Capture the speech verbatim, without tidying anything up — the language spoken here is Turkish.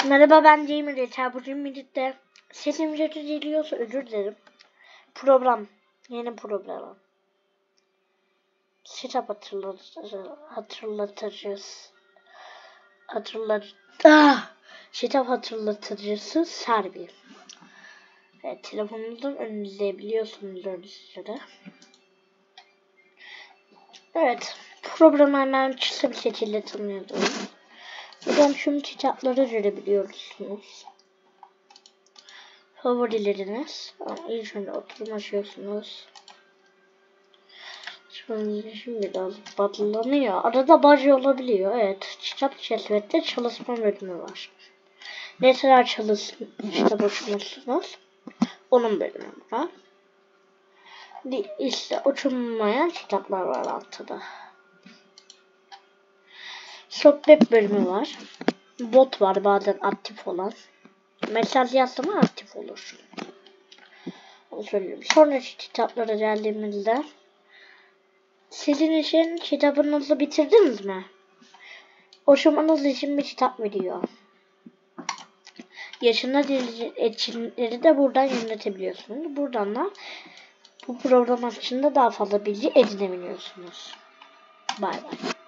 Merhaba, ben Cemil Yeter. Bugün birlikte sesim kötü geliyorsa özür dilerim. Program. Yeni program. Setup hatırlatacağız. Hatırlatacağız. Hatırlat. Ah! Setup hatırlatıcısı Serbi. Evet, telefonunuzdan önleyebiliyorsunuz öyle sırada. Evet. Programı hemen kısa bir şekilde tanıyordum. Buradan tüm kitapları görebiliyorsunuz. Favorileriniz. İlk önce oturmaşıyorsunuz. Şimdi, şimdi biraz batlanıyor. Arada bacı olabiliyor. Evet. Kitap keşfette çalışma bölümü var. Ne kadar çalış kitap okumuşsunuz? Onun bölümü var. İşte okunmayan kitaplar var altta. Sohbet bölümü var. Bot var bazen aktif olan. Mesaj yazma aktif olur. Onu söyleyeyim. Sonraki kitaplara geldiğimizde sizin için kitabınızı bitirdiniz mi? Okumanız için bir kitap veriyor. Yaşına etkinlikleri de buradan yönetebiliyorsunuz. Buradan da bu program hakkında daha fazla bilgi edinebiliyorsunuz. Bay bay.